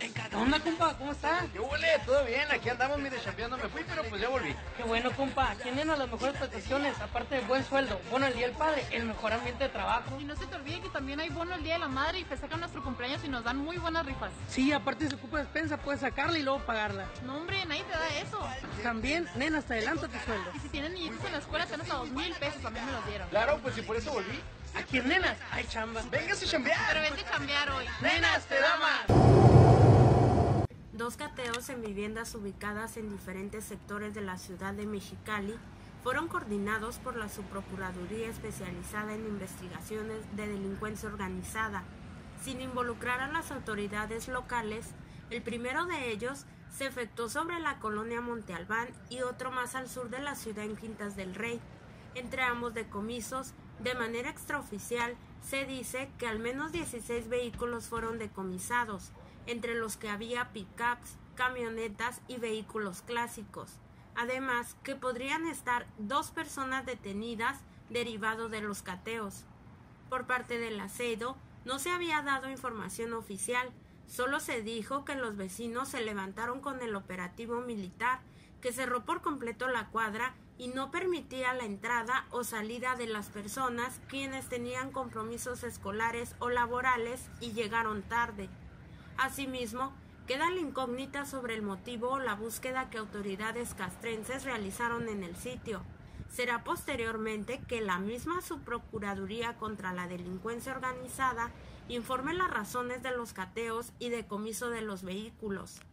¿Qué onda, compa? ¿Cómo está? ¿Qué huele? ¿Todo bien? Aquí andamos, mire, chambeando. Me fui, pero pues ya volví. Qué bueno, compa. Tienen las mejores prestaciones, aparte de buen sueldo, bono el día del padre, el mejor ambiente de trabajo. Y no se te olvide que también hay bono el día de la madre y festejan nuestro cumpleaños y nos dan muy buenas rifas. Sí, aparte si ocupa despensa, puedes sacarla y luego pagarla. No, hombre, nadie te da eso. También, nena, hasta adelanta tu sueldo. Y si tienen niñitos en la escuela, te dan hasta 2,000 pesos, a mí me los dieron. Claro, pues y por eso volví. Aquí en Nenas hay chamba. ¡Véngase a chambear! Pero vente a chambear hoy. ¡Nenas, te da más! Dos cateos en viviendas ubicadas en diferentes sectores de la ciudad de Mexicali fueron coordinados por la Subprocuraduría especializada en investigaciones de delincuencia organizada. Sin involucrar a las autoridades locales, el primero de ellos se efectuó sobre la colonia Monte Albán y otro más al sur de la ciudad en Quintas del Rey. Entre ambos decomisos, de manera extraoficial, se dice que al menos 16 vehículos fueron decomisados, entre los que había pick-ups, camionetas y vehículos clásicos. Además, que podrían estar 2 personas detenidas derivado de los cateos. Por parte del aceido, no se había dado información oficial, solo se dijo que los vecinos se levantaron con el operativo militar, que cerró por completo la cuadra y no permitía la entrada o salida de las personas quienes tenían compromisos escolares o laborales y llegaron tarde. Asimismo, queda la incógnita sobre el motivo o la búsqueda que autoridades castrenses realizaron en el sitio. Será posteriormente que la misma Subprocuraduría contra la Delincuencia Organizada informe las razones de los cateos y decomiso de los vehículos.